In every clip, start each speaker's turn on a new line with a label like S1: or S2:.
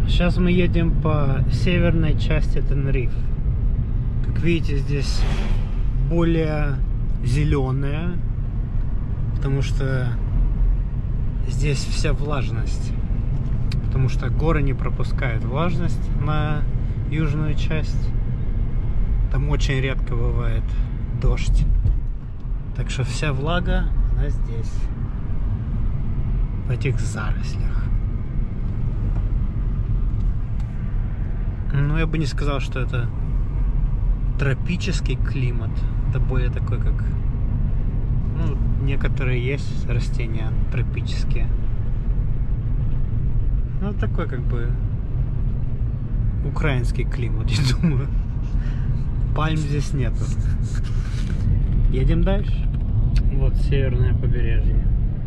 S1: Сейчас мы едем по северной части Тенерифе. Как видите, здесь более зеленая, потому что здесь вся влажность. Потому что горы не пропускают влажность на южную часть. Там очень редко бывает дождь. Так что вся влага, она здесь, в этих зарослях. Ну, я бы не сказал, что это тропический климат. Это более такой, как... Ну, некоторые есть растения тропические. Ну, такой, как бы, украинский климат, я думаю. Пальм здесь нету. Едем дальше. Вот северное побережье.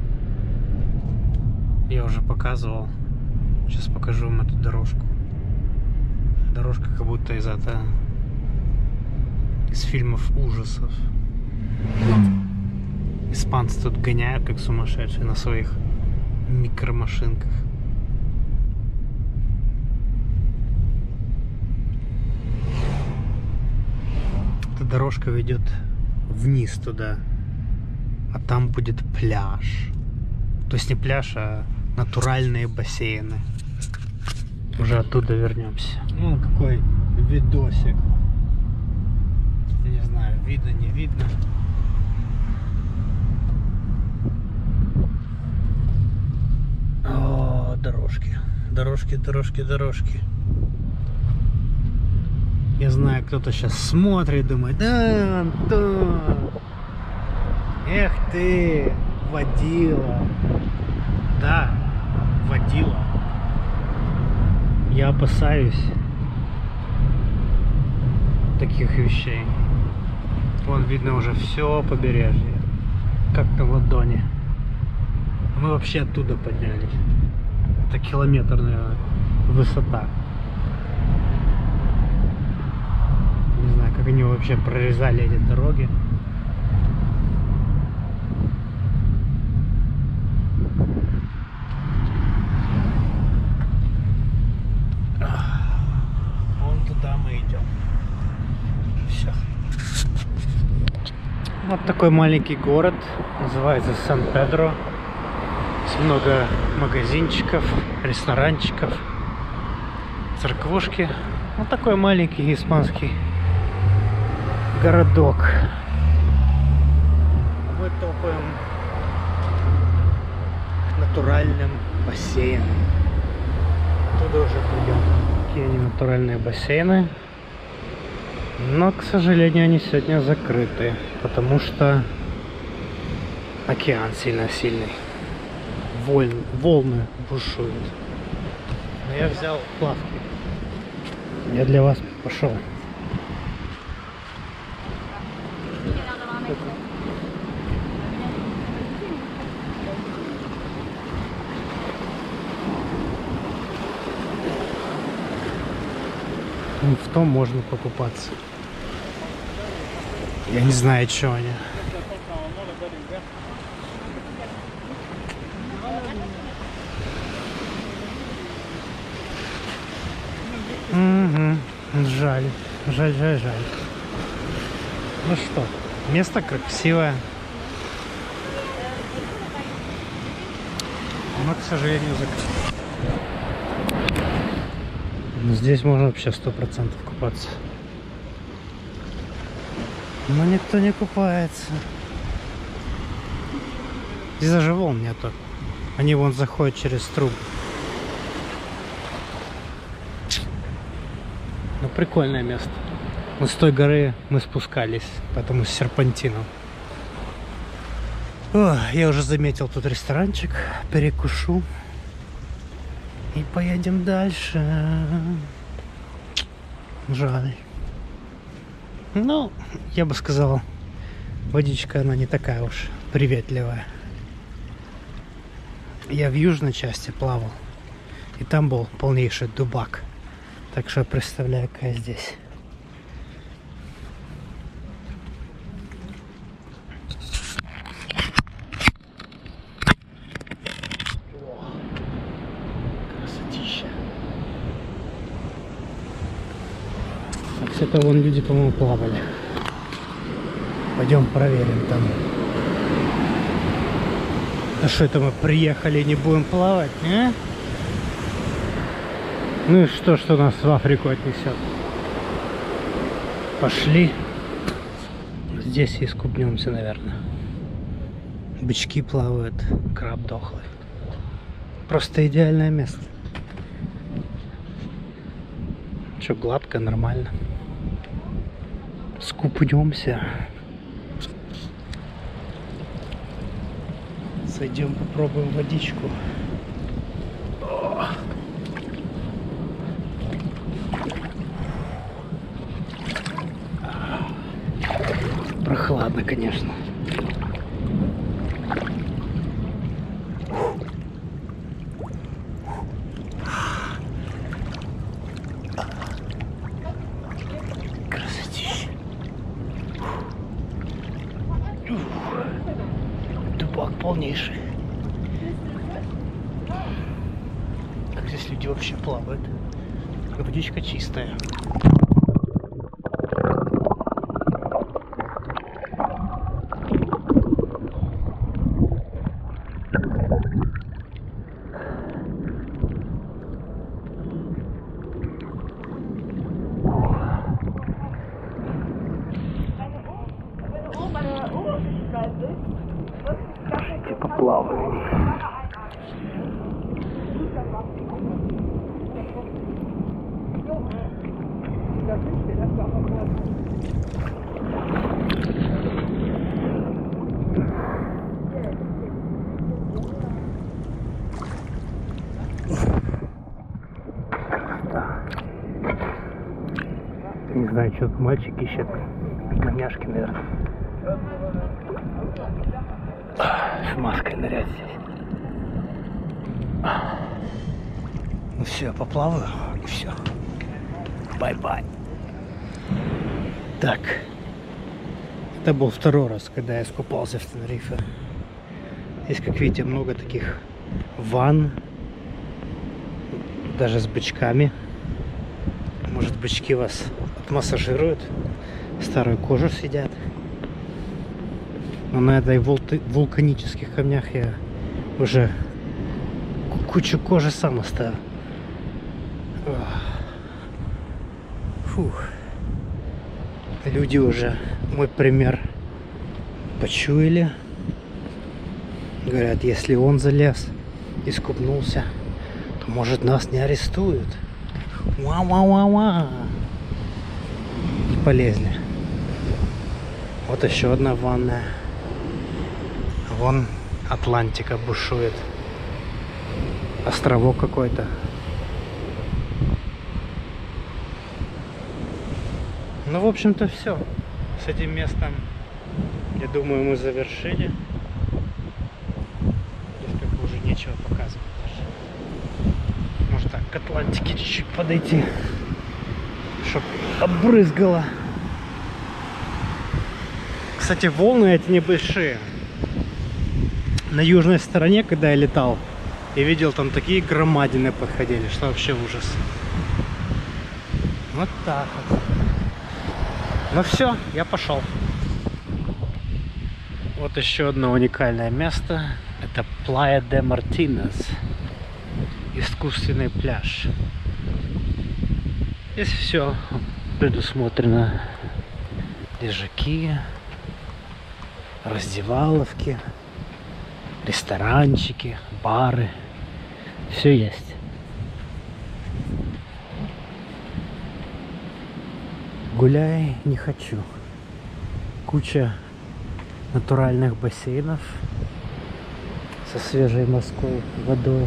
S1: Я уже показывал. Сейчас покажу вам эту дорожку. Дорожка как будто из фильмов ужасов. Испанцы тут гоняют как сумасшедшие на своих микромашинках. Эта дорожка ведет вниз туда, а там будет пляж. То есть не пляж, а натуральные бассейны. Уже оттуда вернемся. Ну, какой видосик. Не знаю, видно, не видно. О, дорожки. Дорожки, дорожки, дорожки. Я знаю, кто-то сейчас смотрит, думает: да, Антон, эх ты, водила. Да, водила. Я опасаюсь таких вещей. Вон видно уже все побережье, как на ладони. Мы вообще оттуда поднялись. Это километр, наверное, высота. Не знаю, как они вообще прорезали эти дороги. Туда мы идем. Все. Вот такой маленький город, называется Сан-Педро. Здесь много магазинчиков, ресторанчиков, церквушки. Вот такой маленький испанский городок. Мы топаем к натуральным бассейнам. Туда уже пойдем. Такие они натуральные бассейны. Но, к сожалению, они сегодня закрыты, потому что океан сильно сильный. Волны бушуют. Но я взял плавки. Я для вас пошел. В том можно покупаться. Я не знаю, что они. Угу. Жаль. Жаль, жаль, жаль. Ну что, место красивое. Но, к сожалению, закрыто. Здесь можно вообще 100% купаться. Но никто не купается. Здесь даже волн нету. Они вон заходят через трубу. Ну, прикольное место. Вот с той горы мы спускались, поэтому с серпантином. О, я уже заметил тут ресторанчик. Перекушу. И поедем дальше. Жаль. Ну, я бы сказал, водичка, она не такая уж приветливая. Я в южной части плавал, и там был полнейший дубак. Так что представляю, какая здесь. Вообще-то вон люди, по-моему, плавали. Пойдем проверим там. А что это мы приехали и не будем плавать, а? Ну и что нас в Африку отнесет? Пошли. Здесь и искупнемся, наверное. Бычки плавают, краб дохлый. Просто идеальное место. Что, гладко, нормально. Скупнемся. Сойдем, попробуем водичку. О! Прохладно, конечно. Красотища. Дубак полнейший. Как здесь люди вообще плавают. Водичка чистая. Поплаваем. Не знаю, что мальчик ищет. Гоняшки, наверное. С маской нырять здесь. Ну все, я поплаваю и все. Бай-бай. Так. Это был второй раз, когда я искупался в Тенерифе. Здесь, как видите, много таких ванн. Даже с бычками. Может, бычки вас отмассажируют. Старую кожу съедят. Но на этой вулканических камнях я уже кучу кожи сам оставил. Фух. Люди уже мой пример почуяли. Говорят, если он залез, искупнулся, то может нас не арестуют. Ва-ва-ва-ва. И полезли. Вот еще одна ванная. Вон Атлантика бушует. Островок какой-то. Ну, в общем-то, все. С этим местом, я думаю, мы завершили. Здесь как бы уже нечего показывать даже. Может так, к Атлантике чуть-чуть подойти, чтобы обрызгало. Кстати, волны эти небольшие. На южной стороне, когда я летал, я видел, там такие громадины подходили, что вообще ужас. Вот так вот. Ну все, я пошел. Вот еще одно уникальное место. Это Playa de Martínez. Искусственный пляж. Здесь все предусмотрено. Лежаки, раздеваловки, ресторанчики, бары. Все есть. Гуляй не хочу. Куча натуральных бассейнов со свежей морской водой.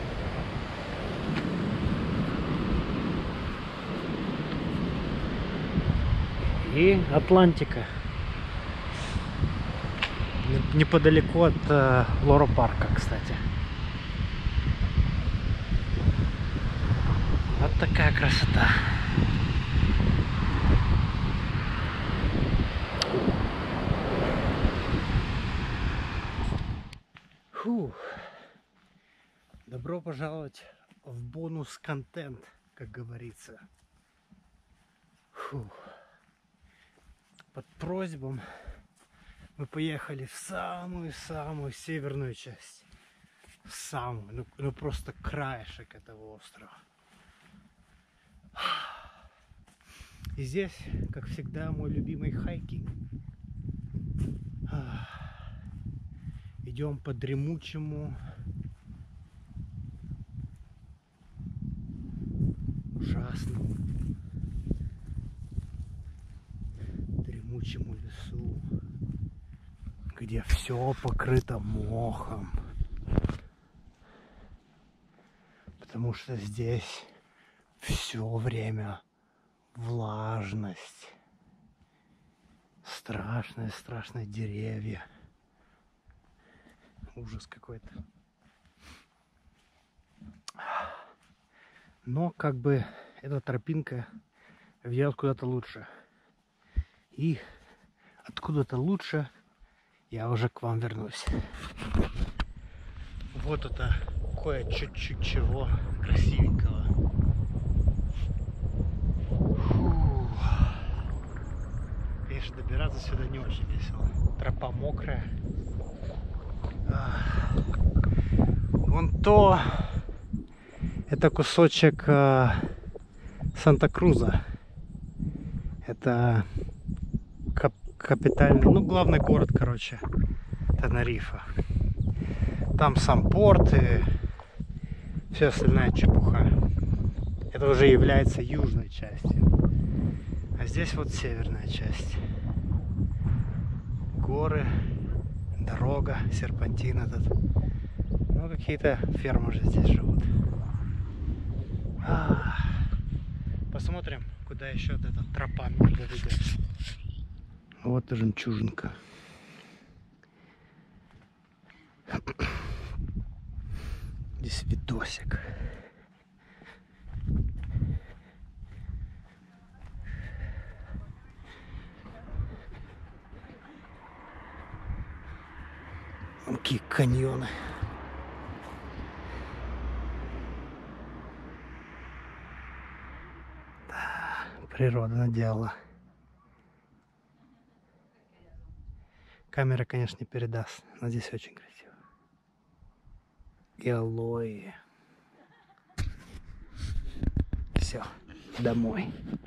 S1: И Атлантика. Неподалеку от Лоро-парка, кстати. Вот такая красота. Фух. Добро пожаловать в бонус-контент, как говорится. Фу. Под просьбом мы поехали в самую-самую северную часть. В самую, ну просто краешек этого острова. И здесь, как всегда, мой любимый хайкинг. Идем по дремучему, ужасному, дремучему лесу, где все покрыто мохом. Потому что здесь все время влажность. Страшные деревья. Ужас какой-то. Но как бы эта тропинка ведет куда-то лучше. И откуда-то лучше я уже к вам вернусь. Вот это кое чуть-чуть чего красивенького. Фу. Конечно, добираться сюда не очень весело. Тропа мокрая. Вон то, это кусочек Санта-Круза. Это капитальный, ну главный город, короче, Тенерифе. Там сам порт и все остальная чепуха. Это уже является южной частью. А здесь вот северная часть. Горы, дорога, серпантин этот. Ну, какие-то фермы уже здесь живут. Посмотрим, куда еще вот эта тропа меня доведет. Вот и жемчужинка. Здесь видосик. Какие каньоны. Да, природа наделала. Камера, конечно, не передаст, но здесь очень красиво. И алоэ. Все, домой.